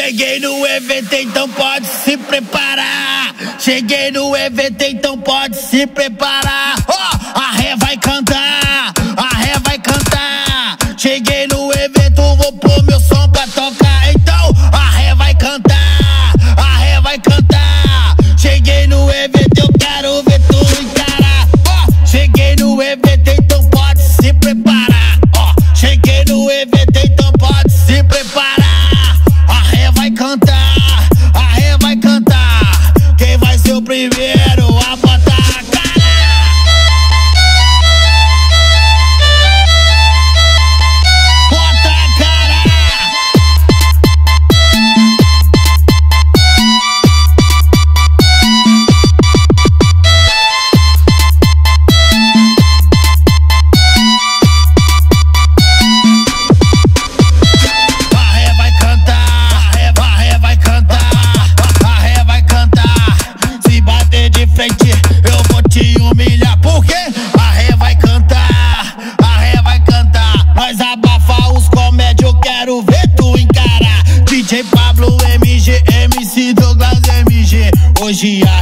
Cheguei no evento, então pode se preparar. Cheguei no evento, então pode se preparar. Oh, a ré vai cantar, a ré vai cantar. Cheguei no evento, vou pôr meu som pra tocar. Então a ré vai cantar, a ré vai cantar. Cheguei no evento, eu quero ver tu encarar. Oh, cheguei no evento, então pode se preparar. Oh, cheguei no evento, então pode se preparar. A ré vai cantar, a ré vai cantar. Quem vai ser o primeiro a botar a cara? Bota a cara! A ré vai cantar, a ré vai cantar, a ré vai cantar. Se bater de frente, eu vou te humilhar. Por quê? A ré vai cantar, a ré vai cantar. Nós abafa os comédios, eu quero ver tu encarar. Djpablo, MG, MC Douglas, MG. Hoje a